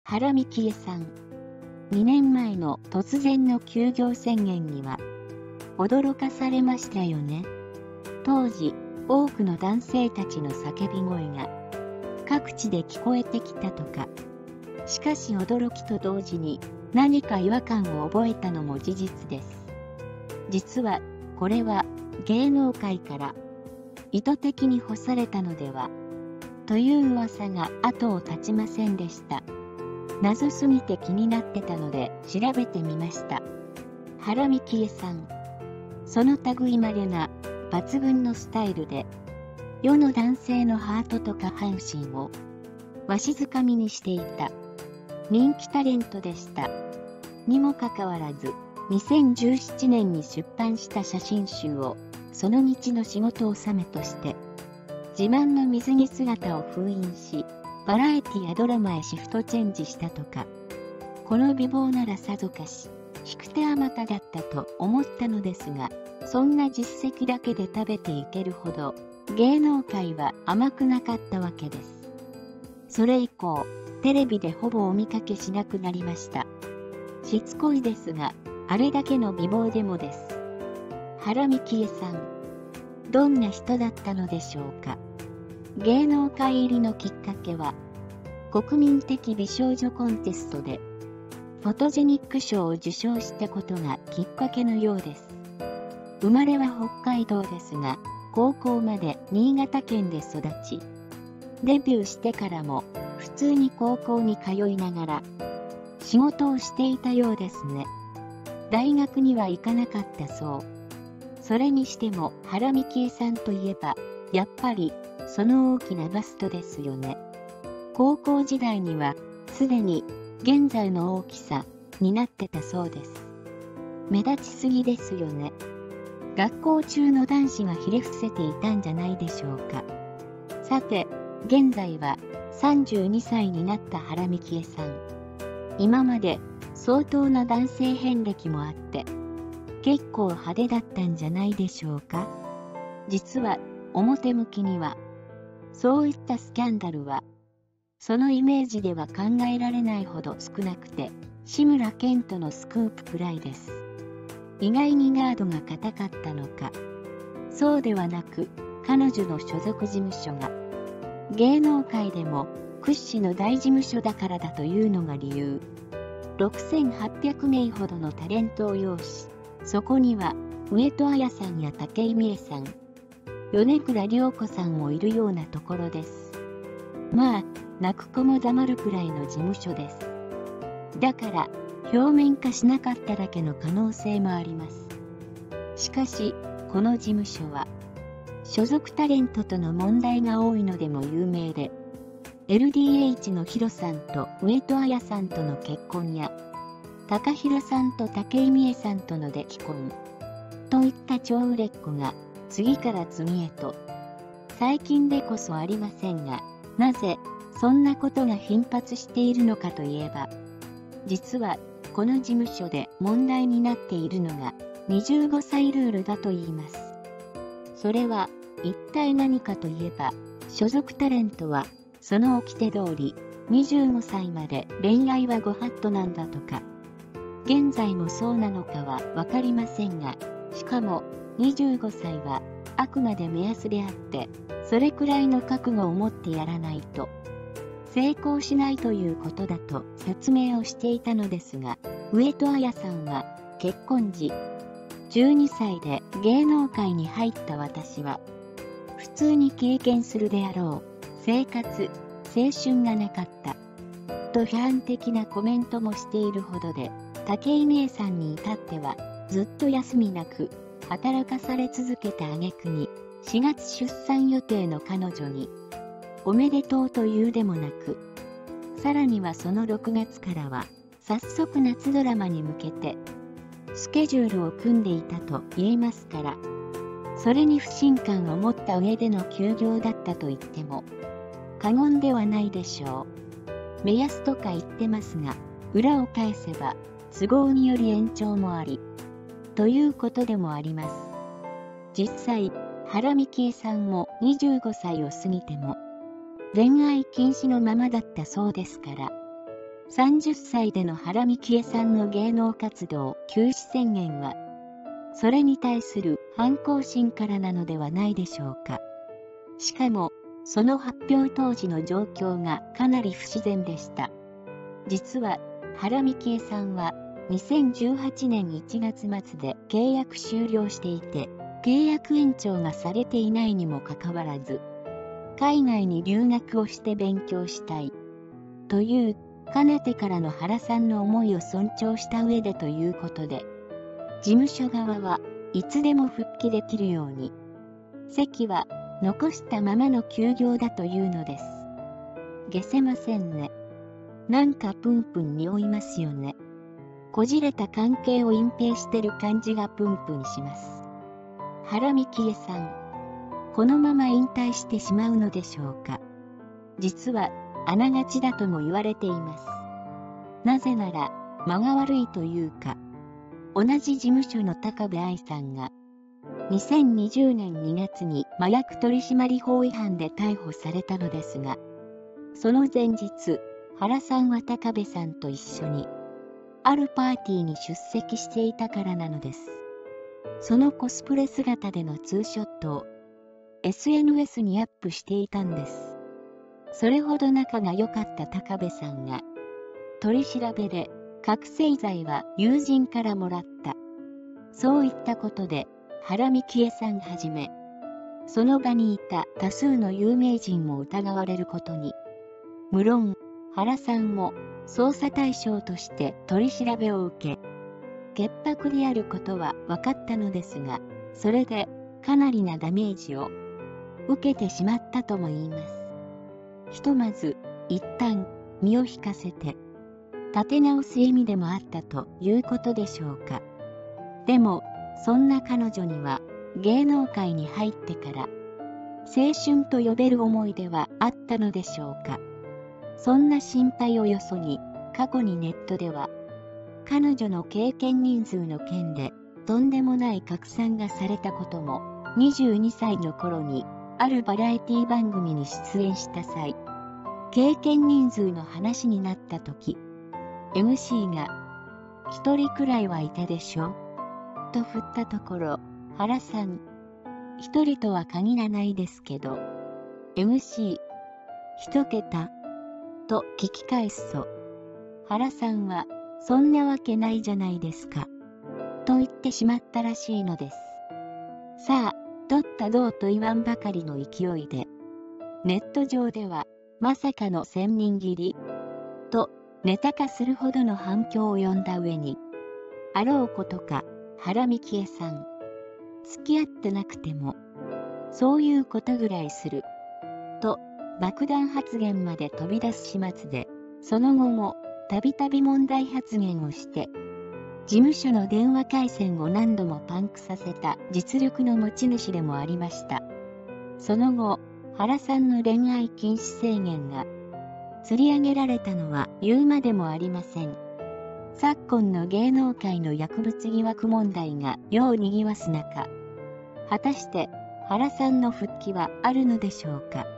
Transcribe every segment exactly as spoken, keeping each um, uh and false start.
原幹恵さん。にねんまえの突然の休業宣言には驚かされましたよね。当時、多くの男性たちの叫び声が各地で聞こえてきたとか。しかし驚きと同時に何か違和感を覚えたのも事実です。実はこれは芸能界から意図的に干されたのではという噂が後を絶ちませんでした。謎すぎて気になってたので調べてみました。原幹恵さん。その類まれな抜群のスタイルで世の男性のハートと下半身をわしづかみにしていた人気タレントでした。にもかかわらずにせんじゅうななねんに出版した写真集をその道の仕事納めとして自慢の水着姿を封印し、バラエティやドラマへシフトチェンジしたとか。この美貌ならさぞかし引く手あまただったと思ったのですが、そんな実績だけで食べていけるほど芸能界は甘くなかったわけです。それ以降テレビでほぼお見かけしなくなりました。しつこいですがあれだけの美貌でもです。原幹恵さん。どんな人だったのでしょうか。芸能界入りのきっかけは国民的美少女コンテストでフォトジェニック賞を受賞したことがきっかけのようです。生まれは北海道ですが高校まで新潟県で育ち、デビューしてからも普通に高校に通いながら仕事をしていたようですね。大学には行かなかったそう。それにしても原幹恵さんといえばやっぱりその大きなバストですよね。高校時代にはすでに現在の大きさになってたそうです。目立ちすぎですよね。学校中の男子がひれ伏せていたんじゃないでしょうか。さて、現在はさんじゅうにさいになった原幹恵さん。今まで相当な男性遍歴もあって結構派手だったんじゃないでしょうか。実は表向きにはそういったスキャンダルはそのイメージでは考えられないほど少なくて、志村けんとのスクープくらいです。意外にガードが固かったのか。そうではなく彼女の所属事務所が芸能界でも屈指の大事務所だからだというのが理由。ろくせんはっぴゃくめいほどのタレントを擁し、そこには上戸彩さんや武井美恵さん、米倉涼子さんもいるようなところです。まあ泣く子も黙るくらいの事務所です。だから表面化しなかっただけの可能性もあります。しかしこの事務所は所属タレントとの問題が多いのでも有名で、 エルディーエイチ のヒロさんと上戸彩さんとの結婚や高弘さんと武井美恵さんとの出来婚といった超売れっ子が次から次へと最近でこそありませんが、なぜそんなことが頻発しているのかといえば、実はこの事務所で問題になっているのがにじゅうごさいルールだといいます。それは一体何かといえば、所属タレントはその掟通りにじゅうごさいまで恋愛はご法度なんだとか。現在もそうなのかは分かりませんが、しかもにじゅうごさいはあくまで目安であって、それくらいの覚悟を持ってやらないと成功しないということだと説明をしていたのですが、上戸彩さんは結婚時じゅうにさいで芸能界に入った私は普通に経験するであろう生活青春がなかったと批判的なコメントもしているほどで、武井美恵さんに至ってはずっと休みなく働かされ続けた挙句にしがつ出産予定の彼女におめでとうというでもなく、さらにはそのろくがつからは早速夏ドラマに向けてスケジュールを組んでいたと言えますから、それに不信感を持った上での休業だったと言っても過言ではないでしょう。目安とか言ってますが、裏を返せば都合により延長もありということでもあります。実際原幹恵さんもにじゅうごさいを過ぎても恋愛禁止のままだったそうですから、 さんじゅっさいでの原幹恵さんの芸能活動休止宣言は、それに対する反抗心からなのではないでしょうか。しかも、その発表当時の状況がかなり不自然でした。実は、原幹恵さんはにせんじゅうはちねんいちがつ末で契約終了していて、契約延長がされていないにもかかわらず、海外に留学をして勉強したいというかねてからの原さんの思いを尊重した上でということで、事務所側はいつでも復帰できるように、籍は残したままの休業だというのです。解せませんね。なんかプンプン匂いますよね。こじれた関係を隠蔽してる感じがプンプンします。原幹恵さん、このまま引退してしまうのでしょうか。実はあながちだとも言われています。なぜなら間が悪いというか、同じ事務所の高部愛さんがにせんにじゅうねんにがつに麻薬取締法違反で逮捕されたのですが、その前日、原さんは高部さんと一緒にあるパーティーに出席していたからなのです。そのコスプレ姿でのツーショットを エスエヌエス にアップしていたんです。それほど仲が良かった高部さんが、取り調べで覚醒剤は友人からもらった。そういったことで、原幹恵さんはじめ、その場にいた多数の有名人も疑われることに。無論、原さんも捜査対象として取り調べを受け、潔白であることは分かったのですが、それでかなりなダメージを受けてしまったとも言います。ひとまず、一旦身を引かせて、立て直す意味でもあったということでしょうか。でも、そんな彼女には芸能界に入ってから青春と呼べる思い出はあったのでしょうか。そんな心配をよそに、過去にネットでは彼女の経験人数の件でとんでもない拡散がされたことも、にじゅうにさいの頃にあるバラエティ番組に出演した際、経験人数の話になった時、エムシー が一人くらいはいたでしょと振ったところ、原さん、一人とは限らないですけど、エムシー、一桁と聞き返すと、原さんは、そんなわけないじゃないですか、と言ってしまったらしいのです。さあ、取ったどうと言わんばかりの勢いで、ネット上では、まさかの千人斬り、とネタ化するほどの反響を呼んだ上に、あろうことか、原幹恵さん、付き合ってなくても、そういうことぐらいする、と爆弾発言まで飛び出す始末で、その後もたびたび問題発言をして、事務所の電話回線を何度もパンクさせた実力の持ち主でもありました。その後、原さんの恋愛禁止制限が吊り上げられたのは言うまでもありません。昨今の芸能界の薬物疑惑問題が世を賑わす中、果たして原さんの復帰はあるのでしょうか。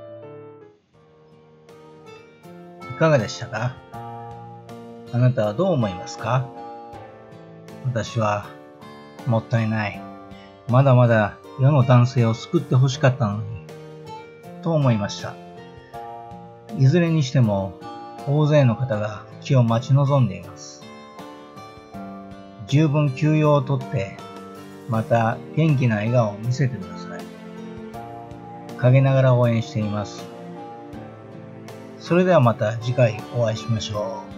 いかがでしたか？あなたはどう思いますか？私は、もったいない。まだまだ世の男性を救ってほしかったのに、と思いました。いずれにしても、大勢の方が復帰を待ち望んでいます。十分休養をとって、また元気な笑顔を見せてください。陰ながら応援しています。それではまた次回お会いしましょう。